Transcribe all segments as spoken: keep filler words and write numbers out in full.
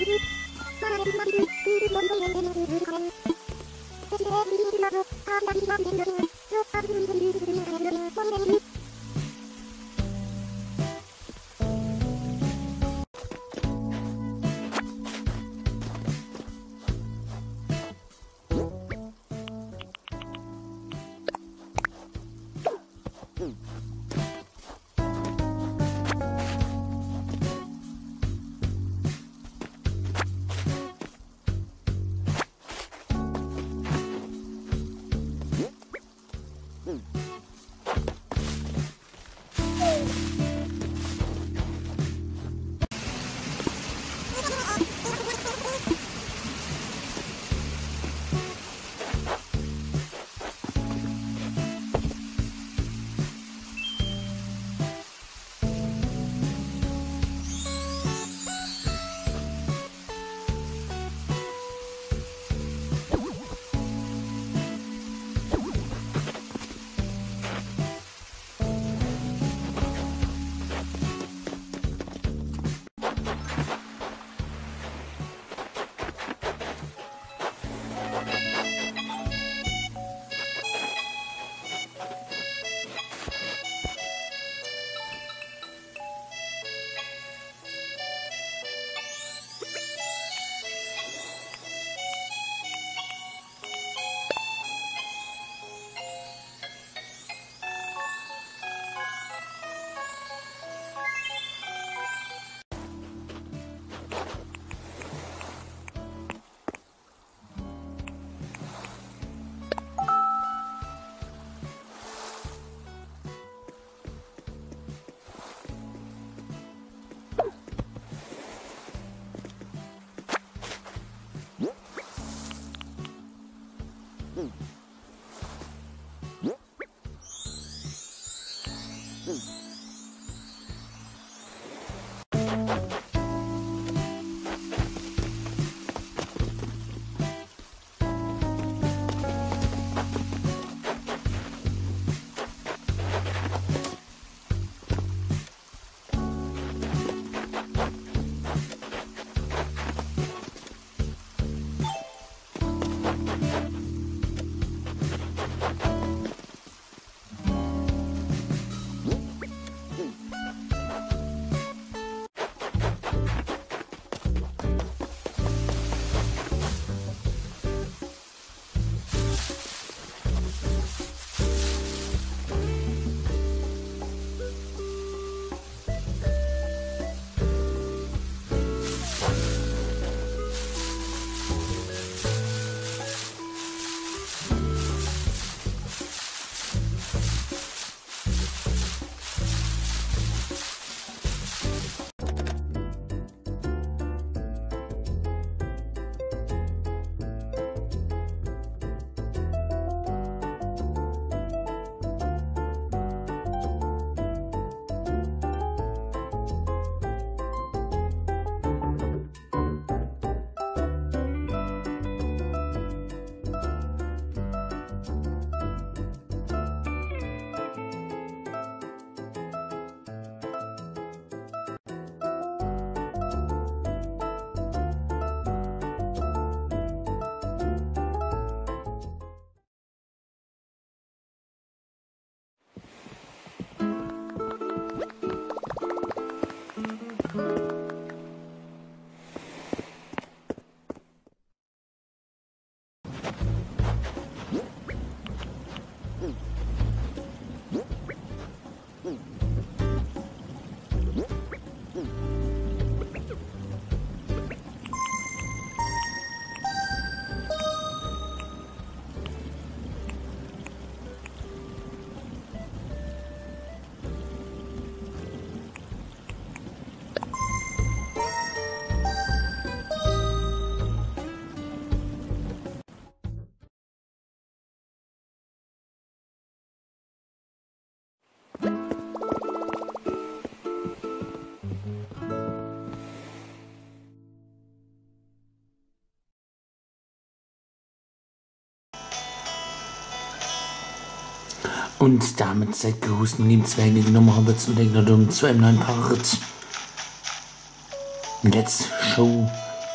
Und damit seid gegrüßt, meine lieben Zwerge, die Nummer haben wir zu denken zu einem neuen Part. Let's Show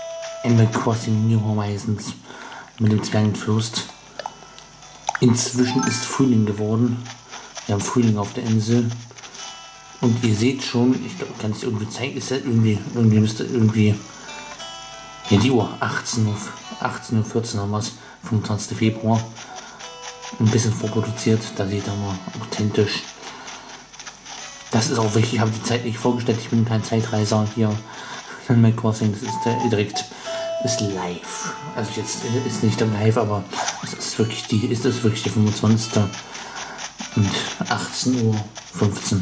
Animal Crossing New Horizons mit dem Zwergenfürst. Inzwischen ist Frühling geworden. Wir haben Frühling auf der Insel. Und ihr seht schon, ich glaube, kann es irgendwie zeigen, ist das irgendwie, irgendwie müsste irgendwie, ja, die Uhr, achtzehn Uhr vierzehn haben wir es, fünfundzwanzigsten Februar. Ein bisschen vorproduziert, da seht ihr mal authentisch. Das ist auch wichtig, ich habe die Zeit nicht vorgestellt, ich bin kein Zeitreiser hier. Animal Crossing, das ist direkt, ist live. Also jetzt ist nicht live, aber es ist wirklich die, ist es wirklich die fünfundzwanzigste und achtzehn Uhr fünfzehn.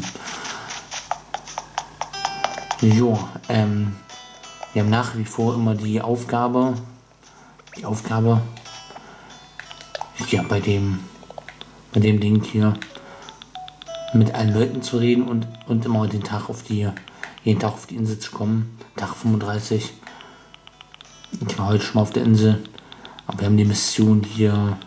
Jo, ähm, wir haben nach wie vor immer die Aufgabe, die Aufgabe, ja, bei dem, bei dem Ding hier, mit allen Leuten zu reden und, und immer den Tag auf die, jeden Tag auf die Insel zu kommen. Tag fünfunddreißig. Ich war heute schon mal auf der Insel, aber wir haben die Mission hier,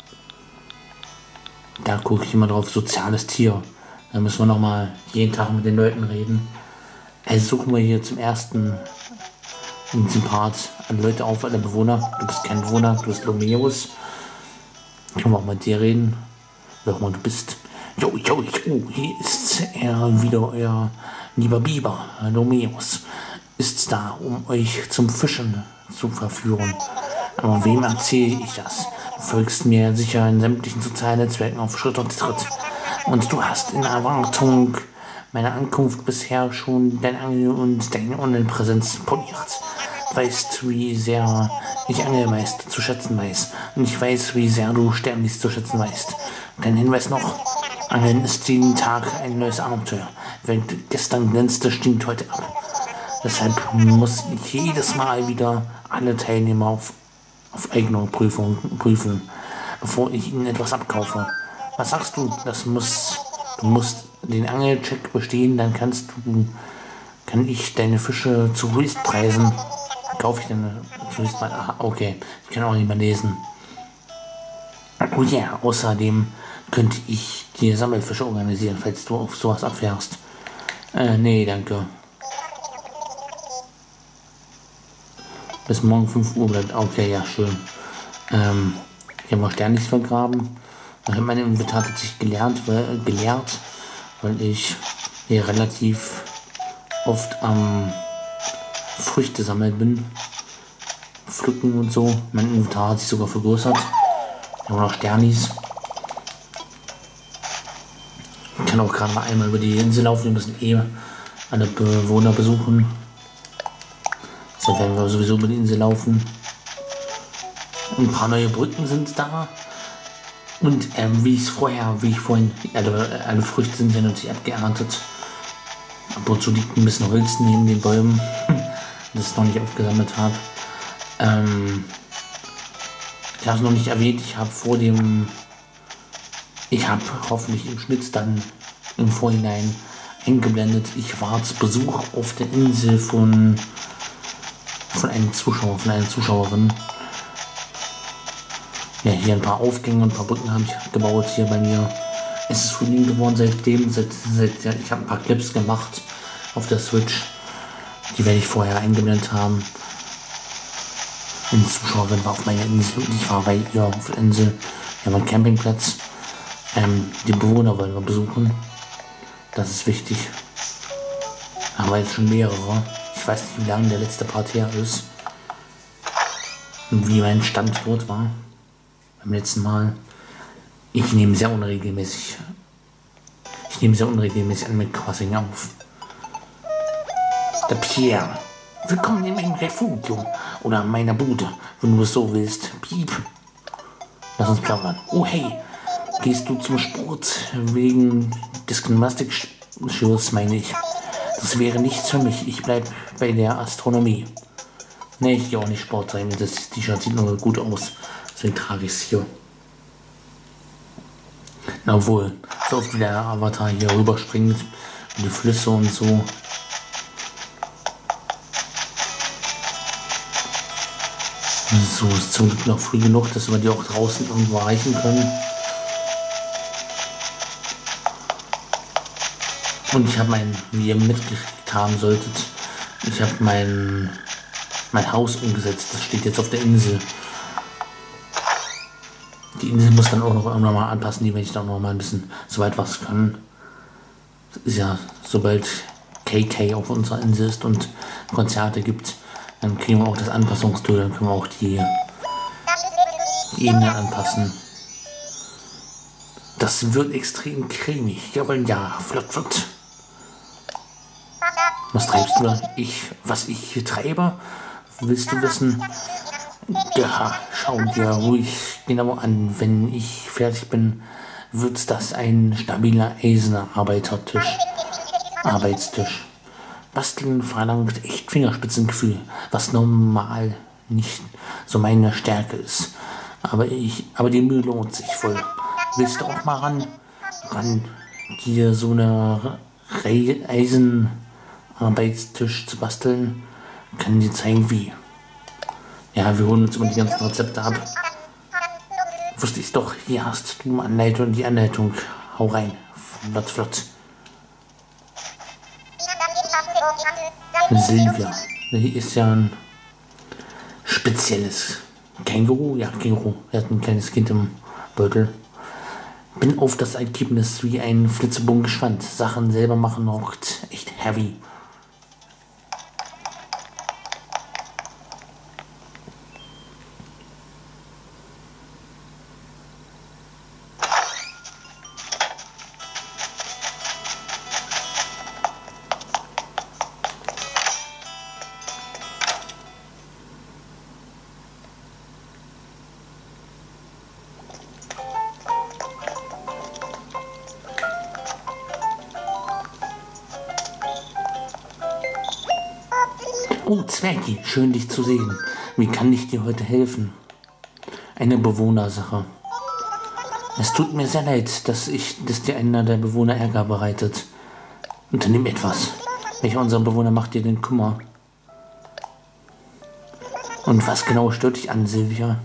da gucke ich immer drauf, soziales Tier. Da müssen wir noch mal jeden Tag mit den Leuten reden. Also suchen wir hier zum ersten in diesem Part alle Leute auf, alle Bewohner. Du bist kein Bewohner, du bist Lomeus. Können wir auch mit dir reden. Wer auch mal du bist. Jo, jo, jo, hier ist er wieder, euer lieber Biber, Lomeus. Ist da, um euch zum Fischen zu verführen. Aber wem erzähle ich das? Du folgst mir sicher in sämtlichen sozialen Netzwerken auf Schritt und Tritt. Und du hast in Erwartung meiner Ankunft bisher schon dein Angel und deine Online-Präsenz poliert. Du weißt, wie sehr ich Angelmeister zu schätzen weiß. Und ich weiß, wie sehr du Sternlis zu schätzen weißt. Dein Hinweis noch: Angeln ist jeden Tag ein neues Abenteuer. Während gestern glänzte, stinkt heute ab. Deshalb muss ich jedes Mal wieder alle Teilnehmer auf, auf eigene Prüfung prüfen, bevor ich ihnen etwas abkaufe. Was sagst du? Das muss, du musst den Angelcheck bestehen, dann kannst du, kann ich deine Fische zu Höchstpreisen, kaufe ich deine zu Höchstpreisen, aha, okay, ich kann auch nicht mehr lesen. Oh ja, yeah. Außerdem könnte ich dir Sammelfische organisieren, falls du auf sowas abfährst. Äh, nee, danke. Bis morgen fünf Uhr bleibt. Okay, ja, schön. Ähm, ich habe mal Sternlis vergraben. Ich habe meine Inventar tatsächlich gelernt, weil, geleert, weil ich hier relativ oft am Früchte sammeln bin. Pflücken und so. Mein Inventar hat sich sogar vergrößert. Ich habe noch Sternlis. Ich kann auch gerade mal einmal über die Insel laufen. Wir müssen eh alle Bewohner besuchen. Deshalb werden wir sowieso über die Insel laufen. Ein paar neue Brücken sind da. Und ähm, wie ich es vorher, wie ich vorhin, alle, alle Früchte sind ja natürlich abgeerntet. Ab und zu liegt ein bisschen Holz neben den Bäumen, das ich noch nicht aufgesammelt habe. Ähm, ich habe es noch nicht erwähnt, ich habe vor dem, ich habe hoffentlich im Schnitt dann im Vorhinein eingeblendet, ich war zu Besuch auf der Insel von, von einem Zuschauer, von einer Zuschauerin. Ja, hier ein paar Aufgänge und ein paar Brücken habe ich gebaut hier bei mir. Es ist Frühling geworden seitdem, seit, seit ja, ich habe ein paar Clips gemacht auf der Switch. Die werde ich vorher eingeblendet haben. Eine Zuschauerin war auf meiner Insel und ich war bei ihr auf der Insel. Wir haben einen Campingplatz. Ähm, die Bewohner wollen wir besuchen. Das ist wichtig. Aber jetzt schon mehrere. Ich weiß nicht, wie lange der letzte Part her ist. Und wie mein Stand dort war. Beim letzten Mal. Ich nehme sehr unregelmäßig. Ich nehme sehr unregelmäßig Animal Crossing auf. Der Pierre. Willkommen in meinem Refugium. Oder meiner Bude, wenn du es so willst. Piep. Lass uns plaudern. Oh hey. Gehst du zum Sport wegen des Gymnastikschuls, meine ich. Das wäre nichts für mich. Ich bleib bei der Astronomie. Ne, ich gehe auch nicht Sport sein. Das T-Shirt sieht nur gut aus. Deswegen trage ich es hier. Na wohl, so oft wie der Avatar hier rüberspringt. Die Flüsse und so. So, ist zum Glück noch früh genug, dass wir die auch draußen irgendwo erreichen können. Und ich habe mein, wie ihr mitgekriegt haben solltet, ich habe mein mein Haus umgesetzt. Das steht jetzt auf der Insel. Die Insel muss dann auch noch irgendwann mal anpassen, die wenn ich dann noch mal ein bisschen so weit was kann. Das ist ja, sobald K K auf unserer Insel ist und Konzerte gibt, dann kriegen wir auch das Anpassungstool, dann können wir auch die, die Ebene anpassen. Das wird extrem cremig. Jawohl, ja, flott, flott. Was treibst du da? Ich, was ich hier treibe? Willst du wissen? Ja, schau dir ruhig genau an. Wenn ich fertig bin, wird das ein stabiler Eisenarbeitertisch. Arbeitstisch. Basteln verlangt echt Fingerspitzengefühl, was normal nicht so meine Stärke ist. Aber ich, aber die Mühe lohnt sich voll. Willst du auch mal ran? Ran, dir so eine Eisenarbeitstisch zu basteln? Kann dir zeigen, wie. Ja, wir holen uns immer die ganzen Rezepte ab. Wusste ich doch, hier hast du Anleitung, die Anleitung. Hau rein. Flott, flott. Silvia. Die ist ja ein spezielles Känguru. Ja, Känguru. Er hat ein kleines Kind im Beutel. Bin auf das Ergebnis wie ein Flitzebogen gespannt. Sachen selber machen rockt echt heavy. Oh, Zwergi, schön dich zu sehen. Wie kann ich dir heute helfen? Eine Bewohnersache. Es tut mir sehr leid, dass ich, dass dir einer der Bewohner Ärger bereitet. Unternimm etwas. Welcher unserer Bewohner macht dir den Kummer? Und was genau stört dich an, Silvia?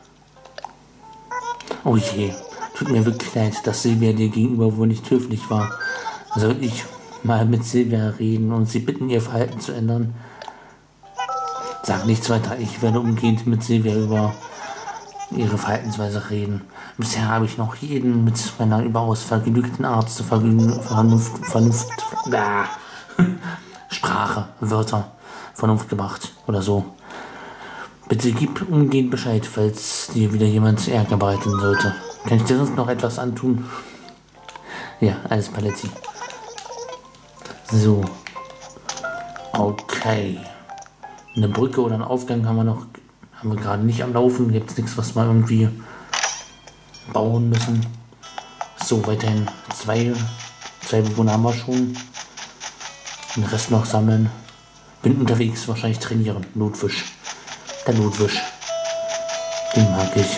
Oh je, tut mir wirklich leid, dass Silvia dir gegenüber wohl nicht höflich war. Soll ich mal mit Silvia reden und sie bitten, ihr Verhalten zu ändern? Sag nichts weiter, ich werde umgehend mit Silvia über ihre Verhaltensweise reden. Bisher habe ich noch jeden mit meiner überaus vergnügten Art zur Vergnü Vernunft, Vernunft, ah, Sprache, Wörter, Vernunft gebracht oder so. Bitte gib umgehend Bescheid, falls dir wieder jemand Ärger bereiten sollte. Kann ich dir sonst noch etwas antun? Ja, alles Paletti. So. Okay. Eine Brücke oder einen Aufgang haben wir noch, haben wir gerade nicht am Laufen. Gibt es nichts, was wir irgendwie bauen müssen. So, weiterhin zwei, zwei Bewohner haben wir schon. Den Rest noch sammeln. Bin unterwegs, wahrscheinlich trainieren. Notwisch. Der Notwisch. Den mag ich.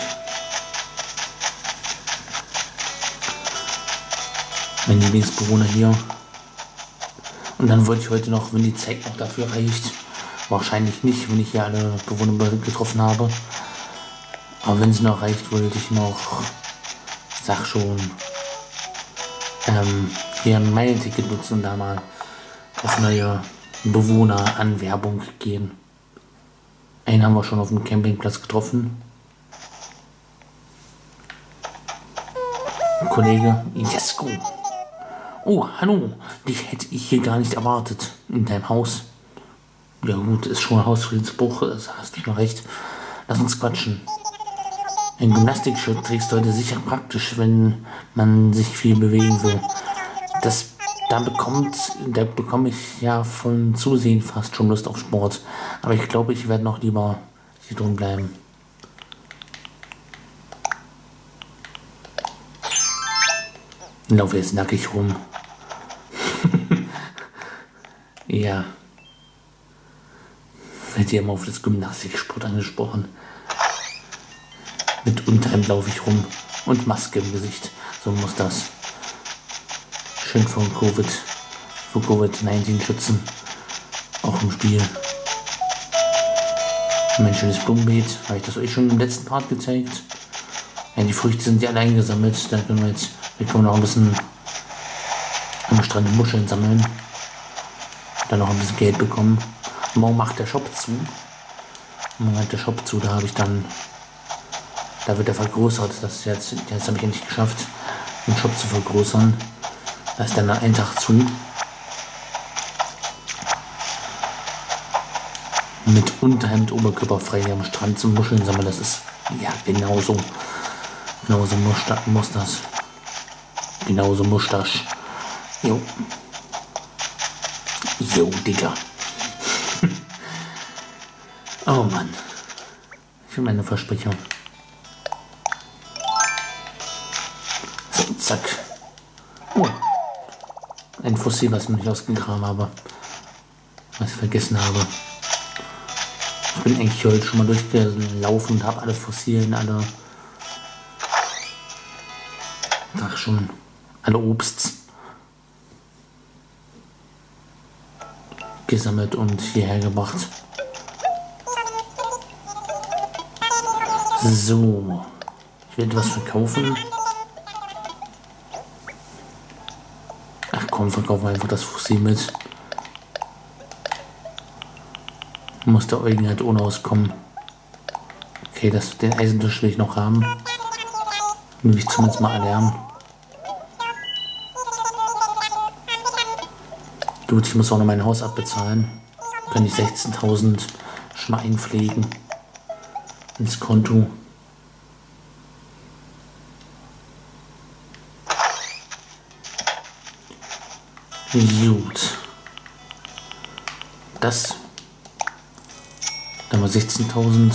Mein Lieblingsbewohner hier. Und dann wollte ich heute noch, wenn die Zeit noch dafür reicht, wahrscheinlich nicht, wenn ich hier alle Bewohner getroffen habe. Aber wenn sie noch reicht, wollte ich noch, sag schon, ähm, hier ein Meilen-Ticket nutzen und da mal auf neue Bewohneranwerbung gehen. Einen haben wir schon auf dem Campingplatz getroffen. Kollege Jesko. Oh, hallo, dich hätte ich hier gar nicht erwartet. In deinem Haus. Ja gut, ist schon ein Hausfriedensbruch, das hast du schon recht. Lass uns quatschen. Ein Gymnastikshirt trägst du heute sicher praktisch, wenn man sich viel bewegen will. Das, da bekommt, da bekomme ich ja von Zusehen fast schon Lust auf Sport. Aber ich glaube, ich werde noch lieber hier drin bleiben. Ich laufe jetzt nackig rum. Ja. Wird ja immer auf das Gymnastiksport angesprochen. Mit Unterhemd laufe ich rum und Maske im Gesicht. So muss das. Schön vor Covid, vor Covid neunzehn schützen. Auch im Spiel. Mein schönes Blumenbeet. Habe ich das euch schon im letzten Part gezeigt? Ja, die Früchte sind ja alle eingesammelt. Da können wir jetzt, wir können noch ein bisschen am Strand Muscheln sammeln. Dann noch ein bisschen Geld bekommen. Morgen macht der Shop zu. Moment, der Shop zu, da habe ich dann, da wird er vergrößert. Das ist jetzt, jetzt habe ich endlich geschafft, den Shop zu vergrößern. Da ist dann ein Tag zu. Mit Unterhemd, Oberkörper frei am Strand zum Muscheln sammeln, das ist, ja, genauso. Genauso muss, muss das. Genauso muss das. Jo. Jo, Digga. Oh Mann. Ich will meine Versprechung. So, zack. Oh. Ein Fossil, was ich noch nicht ausgegraben habe. Was ich vergessen habe. Ich bin eigentlich heute schon mal durchgelaufen und habe alle Fossilien, alle. Ach schon. Alle Obsts gesammelt und hierher gebracht. So, ich werde was verkaufen. Ach komm, verkaufen wir einfach das Fossil mit. Muss der Eugen halt ohne auskommen. Okay, das, den Eisentisch will ich noch haben. Den will ich zumindest mal erlernen. Gut, ich muss auch noch mein Haus abbezahlen. Kann ich sechzehntausend schon mal einpflegen ins Konto. Gut. Das. Dann mal sechzehntausend.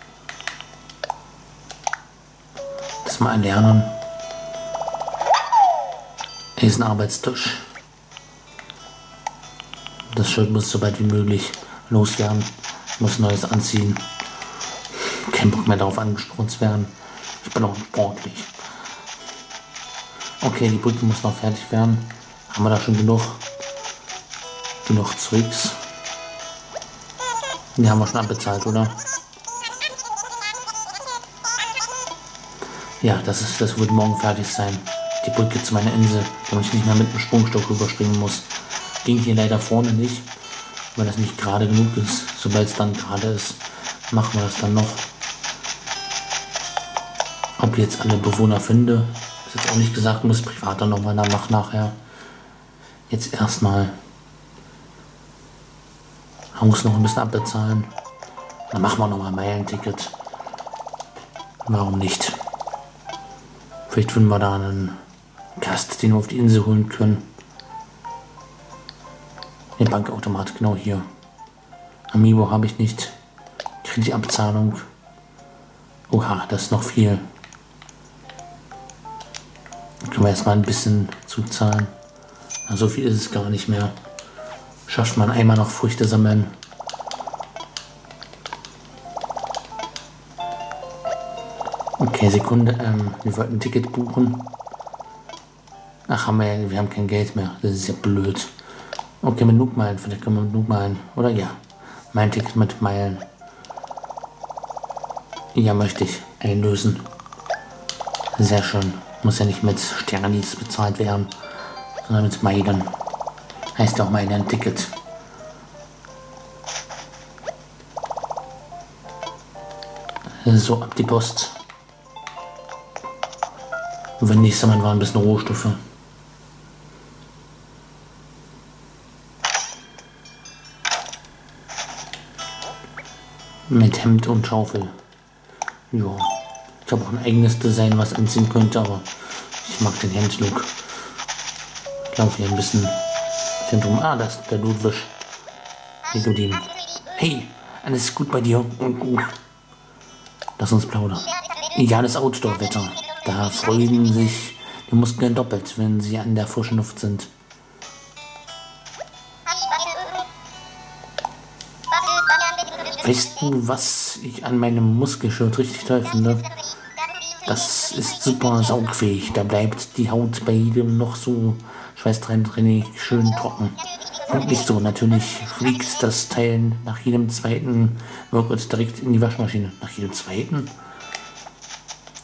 Das mal erlernen. Hier ist ein Arbeitstisch. Das Shirt muss so bald wie möglich loswerden. Muss Neues anziehen. Kein Bock mehr darauf angesprochen zu werden. Ich bin auch sportlich. Okay, die Brücke muss noch fertig werden. Haben wir da schon genug? Genug Zeugs. Die haben wir schon abbezahlt, oder? Ja, das ist, das wird morgen fertig sein. Die Brücke zu meiner Insel, damit ich nicht mehr mit dem Sprungstock rüberspringen muss. Ging hier leider vorne nicht, weil das nicht gerade genug ist. Sobald es dann gerade ist, machen wir das dann noch. Ob ich jetzt alle Bewohner finde, ist jetzt auch nicht gesagt, muss privat dann nochmal nach nachher. Jetzt erstmal Haus noch ein bisschen abbezahlen. Dann machen wir nochmal ein Meilenticket. Warum nicht? Vielleicht finden wir da einen Gast, den wir auf die Insel holen können. Den Bankautomat, genau hier. Amiibo habe ich nicht. Kreditabzahlung. Oha, das ist noch viel. Dann können wir erstmal ein bisschen zuzahlen. Na, so viel ist es gar nicht mehr. Schafft man einmal noch Früchte sammeln. Okay, Sekunde. Ähm, wir wollten ein Ticket buchen. Ach, haben wir, wir haben kein Geld mehr. Das ist ja blöd. Okay, mit Noobmeilen. Vielleicht können wir mit Noobmeilen. Oder ja. Mein Ticket mit Meilen. Ja, möchte ich einlösen. Sehr schön. Muss ja nicht mit Sternis bezahlt werden, sondern mit Meilen. Heißt ja auch Meilen ein Ticket. So, ab die Post. Und wenn nicht, sammeln wir ein bisschen Rohstoffe. Mit Hemd und Schaufel. Ja. Ich habe auch ein eigenes Design, was anziehen könnte, aber ich mag den Hemdlook. Ich laufe hier ein bisschen drum. Ah, das ist der Ludwig. Hier geblieben. Hey, alles gut bei dir? Lass uns plaudern. Ideales Outdoor-Wetter. Da freuen sich die Muskeln doppelt, wenn sie an der frischen Luft sind. Weißt du, was ich an meinem Muskelshirt richtig toll finde? Das ist super saugfähig. Da bleibt die Haut bei jedem noch so schweißtränig schön trocken. Und nicht so. Natürlich fliegt das Teil nach jedem zweiten Workout direkt in die Waschmaschine. Nach jedem zweiten?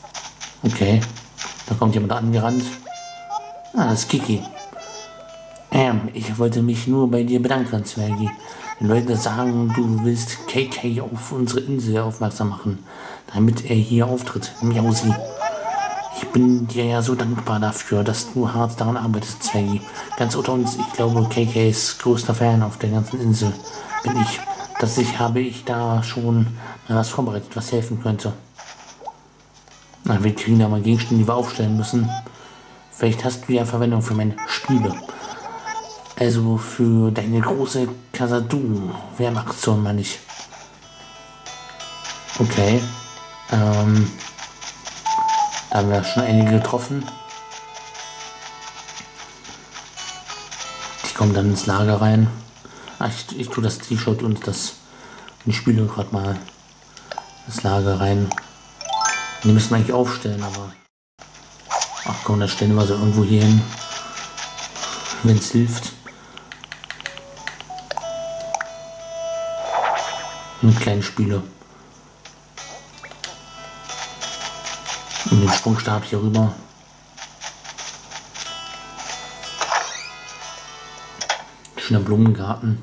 Okay. Da kommt jemand angerannt. Ah, das ist Kiki. Ähm, ich wollte mich nur bei dir bedanken, Zwergi. Die Leute sagen, du willst K K auf unsere Insel aufmerksam machen, damit er hier auftritt. Miausi. Ich bin dir ja so dankbar dafür, dass du hart daran arbeitest, Zwergi. Ganz unter uns, ich glaube, K K ist größter Fan auf der ganzen Insel. Bin ich. Dass ich habe ich da schon mal was vorbereitet, was helfen könnte. Na, wir kriegen da mal Gegenstände, die wir aufstellen müssen. Vielleicht hast du ja Verwendung für meine Spiele. Also für deine große Khazad-dûm-Wehrmachtzone, meine ich. Okay. Ähm, da haben wir schon einige getroffen. Die kommen dann ins Lager rein. Ach, ich, ich tue das T-Shirt und das. Ich spiele gerade mal das Lager rein. Die müssen wir eigentlich aufstellen, aber. Ach komm, da stellen wir so irgendwo hier hin. Wenn es hilft. Eine kleine Spiele. Und den Sprungstab hier rüber. Schöner Blumengarten.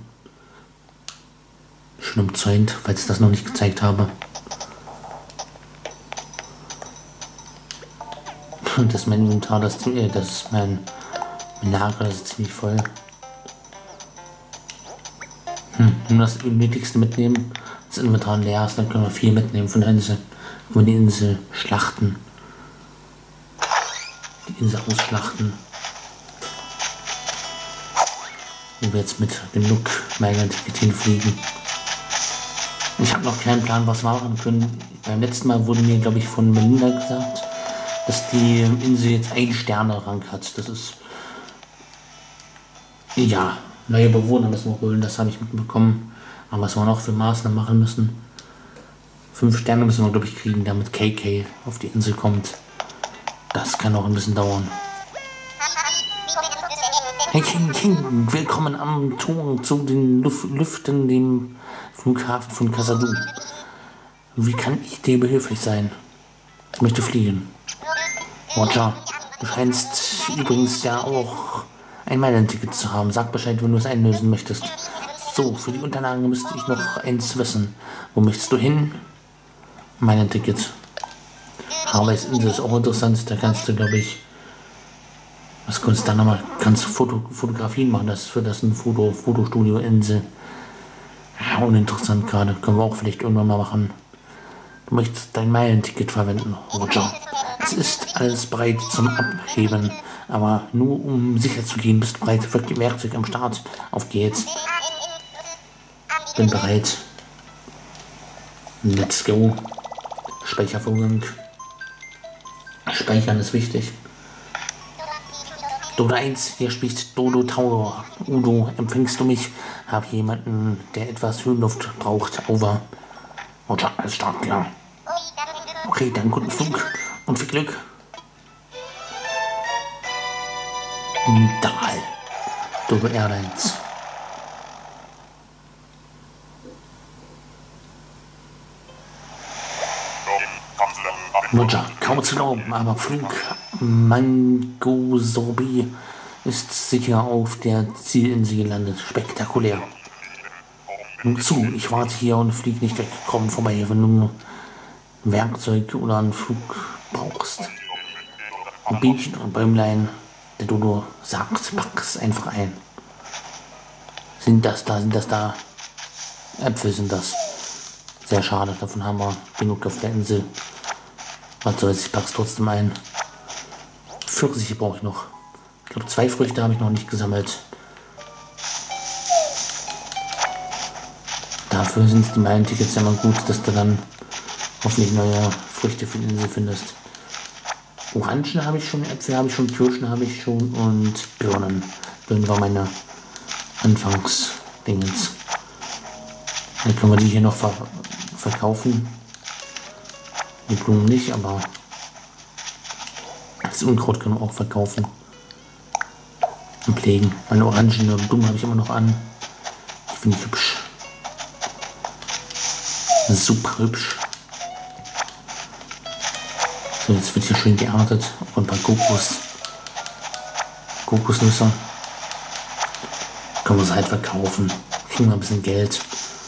Schön umzäunt, falls ich das noch nicht gezeigt habe. Und das ist mein Inventar, das, äh, das ist mein, mein Lager, das ist ziemlich voll. Hm, nur das Nötigste mitnehmen. Das Inventar leer ist, dann können wir viel mitnehmen von der Insel. Können wir die Insel schlachten. Die Insel ausschlachten. Wo wir jetzt mit genug Meilentikett hinfliegen. Ich habe noch keinen Plan, was wir machen können. Beim letzten Mal wurde mir, glaube ich, von Melinda gesagt, dass die Insel jetzt einen Sterne-Rang hat. Das ist... Ja, neue Bewohner müssen wir holen, das habe ich mitbekommen. Aber was wir noch für Maßnahmen machen müssen. Fünf Sterne müssen wir, glaube ich, kriegen, damit K K auf die Insel kommt. Das kann auch ein bisschen dauern. Hey King, King, willkommen am Tor zu den Luf Lüften, dem Flughafen von Khazad-dûm. Wie kann ich dir behilflich sein? Ich möchte fliegen. Roger, du scheinst übrigens ja auch ein Meilenticket zu haben. Sag Bescheid, wenn du es einlösen möchtest. So, für die Unterlagen müsste ich noch eins wissen. Wo möchtest du hin? Meilenticket. Harveys Insel ist auch interessant. Da kannst du, glaube ich... Was kannst du da nochmal? Kannst du Foto, Fotografien machen? Das für das ein Foto, Fotostudio Insel. Ja, uninteressant gerade. Können wir auch vielleicht irgendwann mal machen. Du möchtest dein Meilenticket verwenden, Roger. Es ist alles bereit zum Abheben. Aber nur um sicher zu gehen, bist du bereit für die Werkzeug am Start. Auf geht's. Bin bereit. Let's go. Speichervorgang. Speichern ist wichtig. Dodo eins, hier spricht Dodo Tower. Udo, empfängst du mich? Hab jemanden, der etwas Höhenluft braucht. Over. Roger, alles stark, klar. Okay, dann guten Flug und viel Glück. Da. Dodo Airlines. Roger, kaum zu glauben, aber Flug Mangosorbi ist sicher auf der Zielinsel gelandet. Spektakulär. Nun zu, ich warte hier und flieg nicht weg. Komm vorbei, wenn du Werkzeug oder einen Flug brauchst. Und Bienchen und Bäumlein, der Dodo sagt, pack's einfach ein. Sind das da, sind das da? Äpfel sind das. Sehr schade, davon haben wir genug auf der Insel. Was soll's, ich pack's trotzdem ein. Pfirsiche brauche ich noch. Ich glaube, zwei Früchte habe ich noch nicht gesammelt. Dafür sind die Meilentickets ja mal gut, dass du dann hoffentlich neue Früchte für die Insel findest. Orangen habe ich schon, Äpfel habe ich schon, Kirschen habe ich schon und Birnen. Birnen war meine Anfangsdingens. Dann können wir die hier noch ver verkaufen. Die Blumen nicht, aber das Unkraut können wir auch verkaufen und pflegen. Meine Orangen und Blumen habe ich immer noch an. Die finde ich hübsch. Super hübsch. So, jetzt wird hier schön geerntet und ein paar Kokos. Kokosnüsse. Können wir es halt verkaufen. Kriegen wir ein bisschen Geld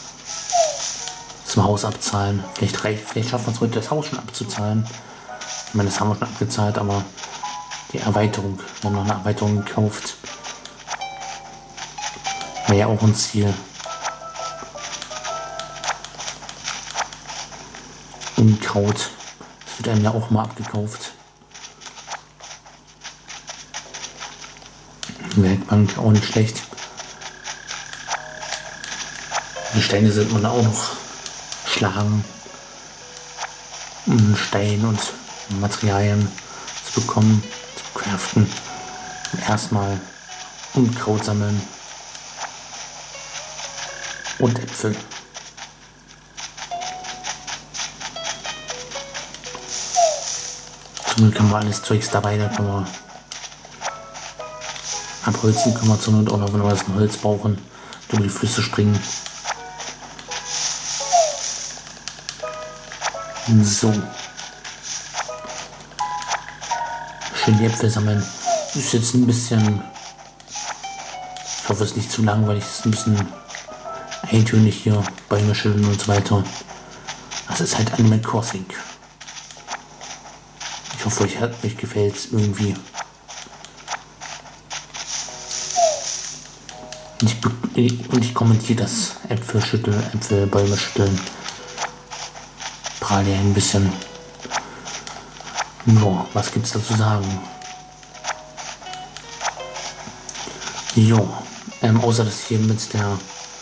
zum Haus abzahlen. Vielleicht, reicht, vielleicht schaffen wir es heute, das Haus schon abzuzahlen. Ich meine, das haben wir schon abgezahlt, aber die Erweiterung, wir haben noch eine Erweiterung gekauft. Wäre ja auch ein Ziel. Unkraut, das wird einem ja auch mal abgekauft. Werkbank auch nicht schlecht. Die Steine sollte man auch noch schlagen, um Stein und Materialien zu bekommen, zu craften. Und erstmal Unkraut sammeln und Äpfel. Somit können wir alles Zeugs dabei, da können wir abholzen, können wir zur Not auch noch, wenn wir das Holz brauchen, über die Flüsse springen. So. Schön die Äpfel sammeln. Ist jetzt ein bisschen, ich hoffe es ist nicht zu langweilig, es ist ein bisschen eintönig hier, Bäume schütteln und so weiter. Das ist halt Animal Crossing. Ich hoffe, euch, euch gefällt es irgendwie. Und ich, und ich kommentiere das Äpfel schütteln, Äpfel, Bäume schütteln. Pralia ein bisschen. Jo, was gibt's da zu sagen? Jo, ähm, außer dass hier mit der,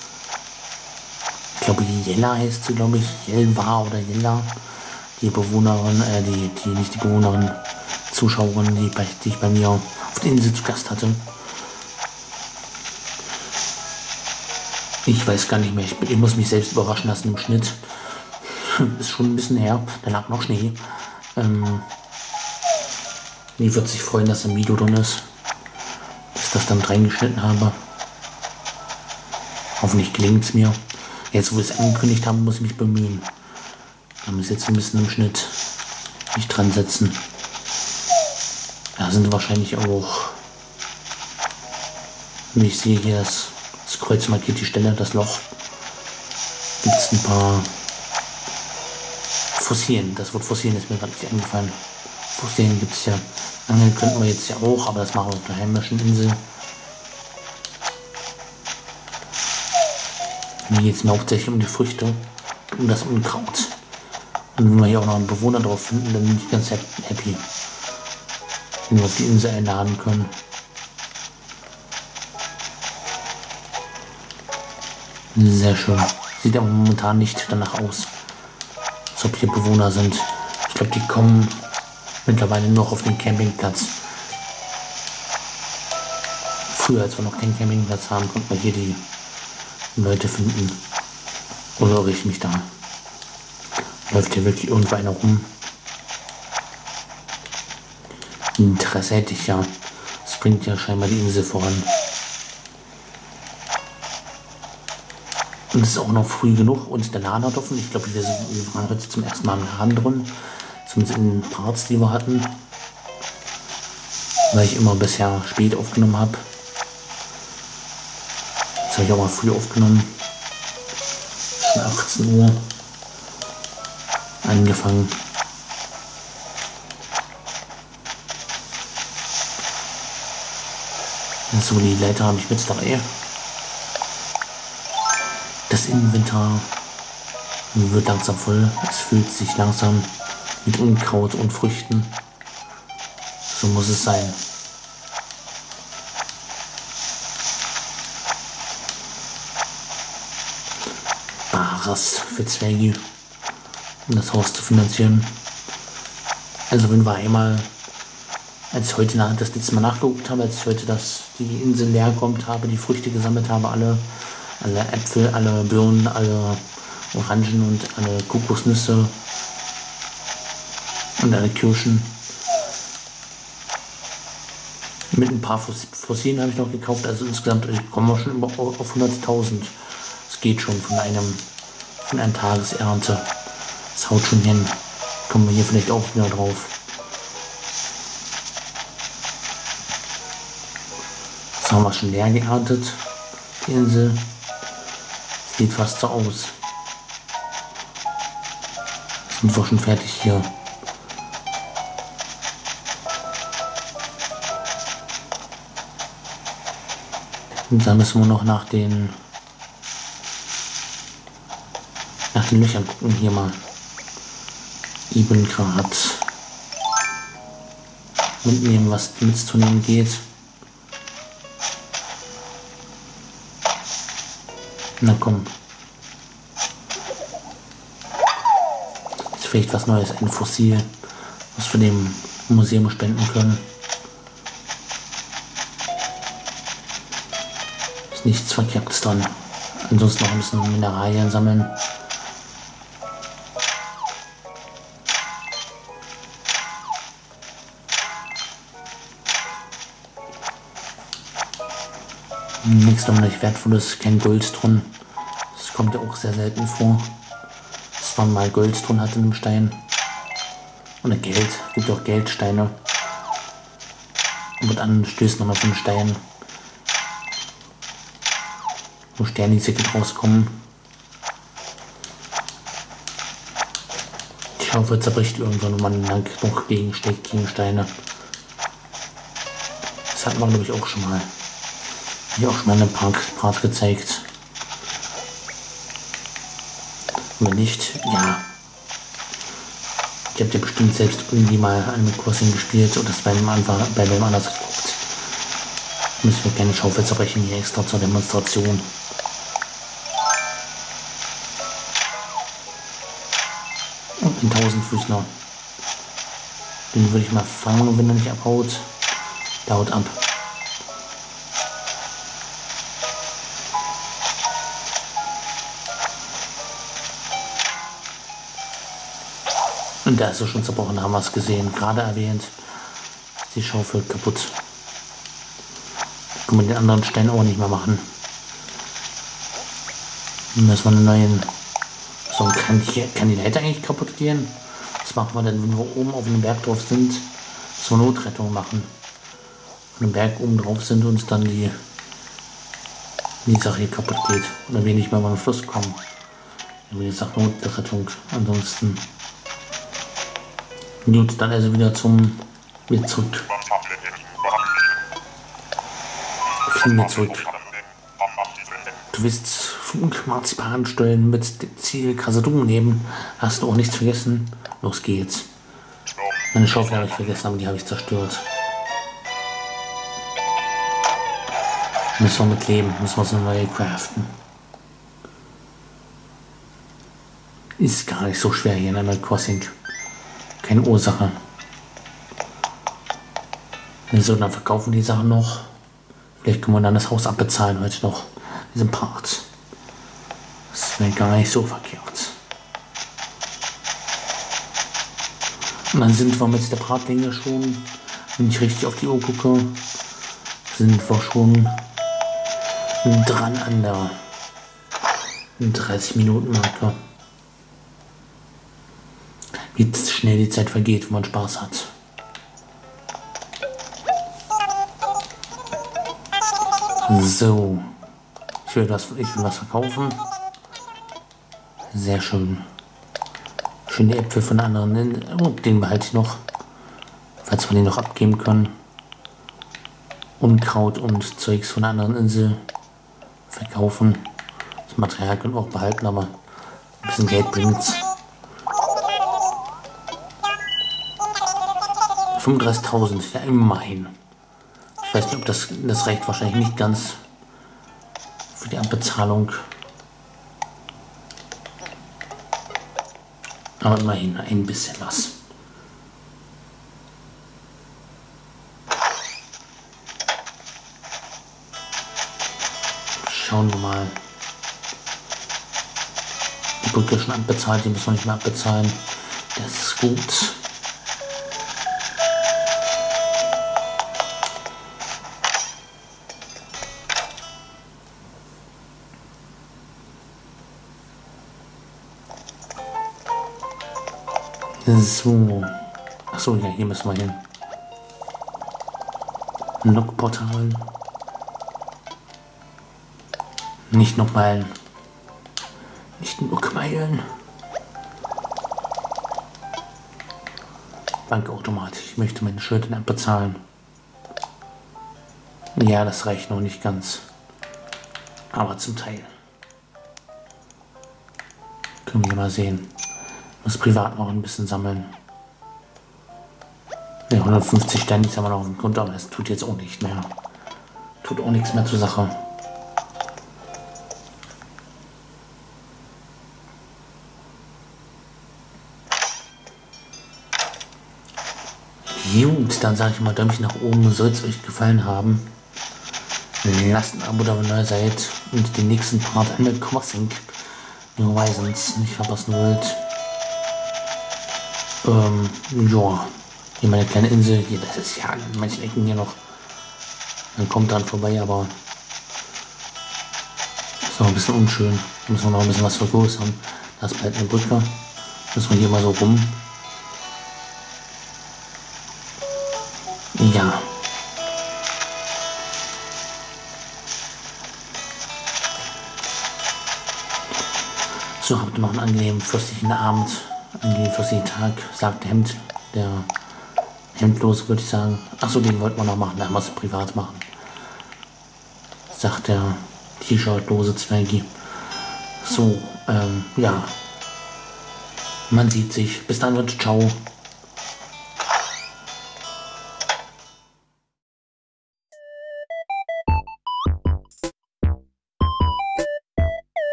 ich glaube Jella heißt sie, glaube ich, Jelva oder Jella, die Bewohnerin, äh, die, die, nicht die Bewohnerin, Zuschauerin, die, bei, die ich bei mir auf der Insel zu Gast hatte. Ich weiß gar nicht mehr, ich, ich muss mich selbst überraschen lassen im Schnitt. Ist schon ein bisschen her, da lag noch Schnee. Ähm, die wird sich freuen, dass ein Video drin ist, dass ich das dann reingeschnitten habe. Hoffentlich gelingt es mir. Jetzt, wo wir es angekündigt haben, muss ich mich bemühen. Da muss ich jetzt ein bisschen im Schnitt nicht dran setzen. Da sind wahrscheinlich auch, wie ich sehe hier, das, das Kreuz markiert die Stelle, das Loch. Gibt es ein paar Fossilien. Das Wort Fossilien ist mir gerade nicht eingefallen. Fossilien gibt es ja. Angeln könnten wir jetzt ja auch, aber das machen wir auf der heimischen Insel. Hier geht es mir hauptsächlich um die Früchte, um das Unkraut. Und wenn wir hier auch noch einen Bewohner drauf finden, dann bin ich ganz happy. Wenn wir auf die Insel einladen können. Sehr schön. Sieht aber momentan nicht danach aus, als ob hier Bewohner sind. Ich glaube, die kommen mittlerweile noch auf den Campingplatz. Früher, als wir noch keinen Campingplatz haben, konnten wir hier die Leute finden. Oder irre ich mich da? Läuft hier wirklich irgendwo einer rum? Interesse hätte ich ja. Das bringt ja scheinbar die Insel voran. Und es ist auch noch früh genug und der Laden hat offen. Ich glaube, wir, wir waren heute zum ersten Mal im Laden drin. Zumindest in den Parts, die wir hatten. Weil ich immer bisher spät aufgenommen habe. Jetzt habe ich auch mal früh aufgenommen. Schon achtzehn Uhr. Angefangen. So, die Leiter habe ich mit dabei. Das Inventar wird langsam voll. Es fühlt sich langsam mit Unkraut und Früchten. So muss es sein. Bares für Zwerge, um das Haus zu finanzieren. Also wenn wir einmal, als ich heute das letzte Mal nachgeguckt habe, als ich heute das, die Insel leer kommt habe, die Früchte gesammelt habe, alle, alle Äpfel, alle Birnen, alle Orangen und alle Kokosnüsse und alle Kirschen. Mit ein paar Fossilien habe ich noch gekauft, also insgesamt kommen wir schon auf hunderttausend. Das geht schon von einem, von einer Tagesernte. Das haut schon hin. Kommen wir hier vielleicht auch wieder drauf. Das haben wir schon leer geerntet. Die Insel sieht fast so aus. Sind wir schon fertig hier. Und dann müssen wir noch nach den nach den Löchern gucken. Hier mal eben gerade mitnehmen, was mitzunehmen geht. Na komm. Ist vielleicht was Neues, ein Fossil, was wir dem Museum spenden können. Ist nichts Verkehrtes dran. Ansonsten noch ein bisschen Mineralien sammeln. Nichts sonderlich Wertvolles, kein Gold drin. Das kommt ja auch sehr selten vor, dass man mal Gold drin hat in einem Stein. Oder Geld, gibt auch Geldsteine. Und mit anderen stößt man auf einen Stein, wo Sternizecke rauskommen. Die Schaufel zerbricht irgendwann und man lang noch gegensteckt gegen Steine. Das hat man, glaube ich, auch schon mal. Hier auch schon mal einen Park Part gezeigt. Wenn nicht, ja. Ich habe ja bestimmt selbst irgendwie mal Animal Crossing gespielt oder das bei einem, Anfang, bei einem anders geguckt. Müssen wir keine Schaufel zerbrechen hier extra zur Demonstration. Und ein Tausendfüßler. Den würde ich mal fangen, und wenn er nicht abhaut, der haut ab. Und da ist er schon zerbrochen, haben wir es gesehen. Gerade erwähnt, ist die Schaufel kaputt. Können wir den anderen Stein auch nicht mehr machen. Dann müssen wir einen neuen. So, kann die, kann die Leiter eigentlich kaputt gehen? Was machen wir denn, wenn wir oben auf einem Berg drauf sind? So eine Notrettung machen. Auf einem Berg oben drauf sind und uns dann die, die Sache hier kaputt geht. Oder wir nicht mehr über den Fluss kommen. Wie gesagt, Notrettung. Ansonsten. Gut, dann also wieder zum. Wieder zurück. Kriegen wir zurück. Du willst Funkmarzipan steuern mit dem Ziel Kasadum nehmen. Hast du auch nichts vergessen? Los geht's. Meine Schaufel habe ich vergessen, aber die habe ich zerstört. Müssen wir mit leben, müssen wir so eine neue craften. Ist gar nicht so schwer hier in Animal Crossing. Keine Ursache. So, dann verkaufen die Sachen noch. Vielleicht können wir dann das Haus abbezahlen heute noch. Diesen Part. Das wäre gar nicht so verkehrt. Und dann sind wir mit der Bratlinge schon, wenn ich richtig auf die Uhr gucke, sind wir schon dran an der dreißig Minuten Marke. Wie schnell die Zeit vergeht, wenn man Spaß hat. So. Ich will was, ich will was verkaufen. Sehr schön. Schöne Äpfel von anderen. Oh, den behalte ich noch. Falls wir den noch abgeben können. Unkraut und Zeugs von der anderen Insel verkaufen. Das Material können wir auch behalten, aber ein bisschen Geld bringt's. fünfunddreißigtausend, ja immerhin. Ich weiß nicht, ob das, das reicht wahrscheinlich nicht ganz für die Abbezahlung. Aber immerhin ein bisschen was. Schauen wir mal. Die Brücke ist schon abbezahlt, die müssen wir nicht mehr abbezahlen. Das ist gut. So. Achso, ja, hier müssen wir hin. Logportal. Nicht noch Meilen. Nicht nur Meilen. Bankautomat. Ich möchte meine Schulden abbezahlen. Ja, das reicht noch nicht ganz. Aber zum Teil. Können wir mal sehen. Muss privat noch ein bisschen sammeln. Ja, hundertfünfzig Ständig haben wir noch auf dem Konto, aber das tut jetzt auch nicht mehr. Tut auch nichts mehr zur Sache. Gut, dann sage ich mal Däumchen nach oben, soll es euch gefallen haben. Lasst ein Abo da, wenn ihr neu seid und den nächsten Part Animal Crossing New Horizons nicht verpassen wollt. Ähm, ja, hier meine kleine Insel, hier, das ist ja in manchen Ecken hier noch. Dann kommt dann vorbei, aber ist noch ein bisschen unschön. Da müssen wir noch ein bisschen was vergrößern. Da ist bald eine Brücke. Müssen wir hier mal so rum. Ja. So, habt ihr noch einen angenehmen fürstlichen Abend, einen angenehmen fürstlichen Tag, sagt der Hemd, der Hemdlose würde ich sagen. Achso, den wollten wir noch machen, dann muss privat machen. Sagt der T-Shirt-lose Zwergi. So, ähm, ja. Man sieht sich. Bis dann, Leute, ciao.